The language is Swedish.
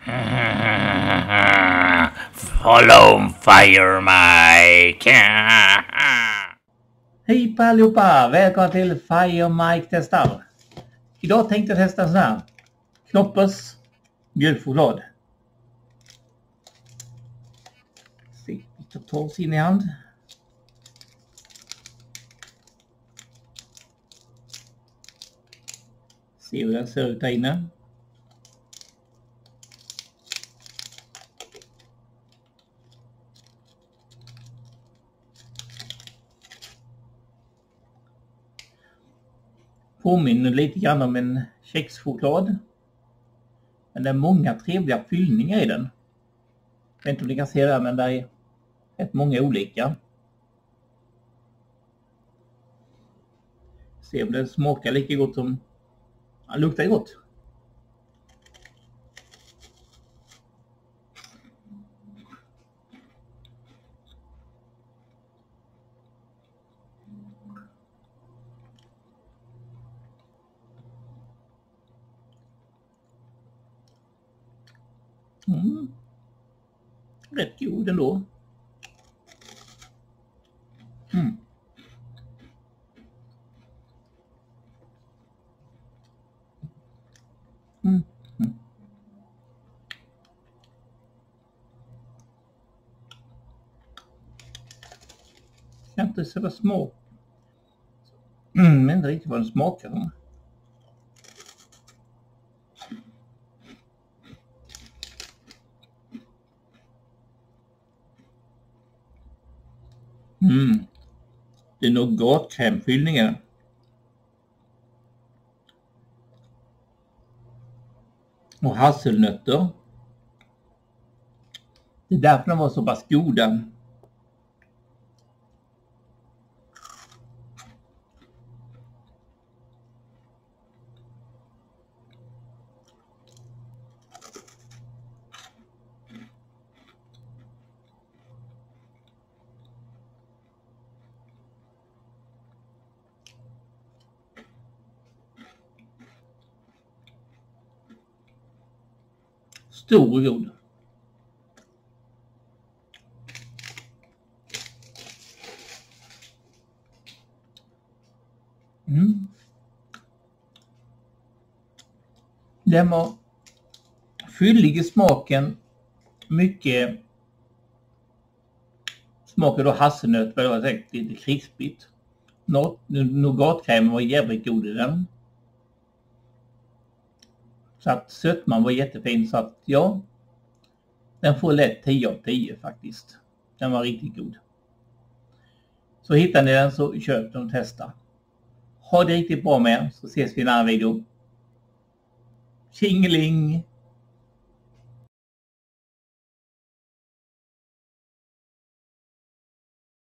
Follow Fire Mike. Hej på allihopa! Välkomna till Fire Mike testar. Idag tänkte jag testa sån här Knoppers mjölkchoklad. Se, vi tar oss in i hand. Se hur den ser ut där inne. Påminner lite grann om en kexchoklad. Men det är många trevliga fyllningar i den. Jag vet inte om ni kan se det här, men det är rätt många olika. Se om den smakar lika gott som... Ja, luktar gott. Rätt god ändå. Jag kan inte sätta smak. Men inte riktigt vad den smakar som. Det är nougatkrämfyllningen. Och hasselnötter. Det är därför de var så pass goda. Stor och god. Den var fyllig i smaken. Mycket smakar då hasselnöt, vad jag sagt, lite krispigt. Nougatkrämen var jävligt god i den. Så att sötman var jättefin, så att ja, den får lätt 10 av 10 faktiskt. Den var riktigt god. Så hittar ni den så köp den och testa. Ha det riktigt bra med, så ses vi i en annan video. Tjingeling!